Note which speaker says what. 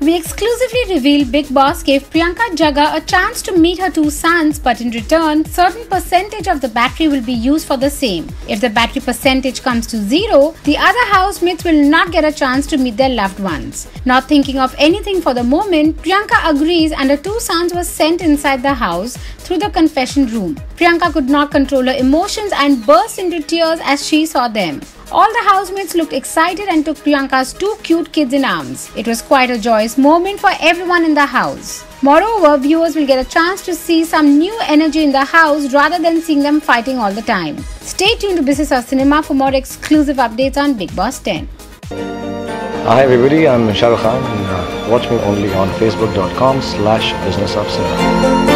Speaker 1: We exclusively revealed Bigg Boss gave Priyanka Jagga a chance to meet her two sons, but in return, certain percentage of the battery will be used for the same. If the battery percentage comes to 0, the other housemates will not get a chance to meet their loved ones. Not thinking of anything for the moment, Priyanka agrees and her two sons were sent inside the house through the confession room. Priyanka could not control her emotions and burst into tears as she saw them. All the housemates looked excited and took Priyanka's two cute kids in arms. It was quite a joyous moment for everyone in the house. Moreover, viewers will get a chance to see some new energy in the house rather than seeing them fighting all the time. Stay tuned to Business of Cinema for more exclusive updates on Bigg Boss 10.
Speaker 2: Hi everybody, I'm Shah Rukh Khan and watch me only on facebook.com/businessofcinema.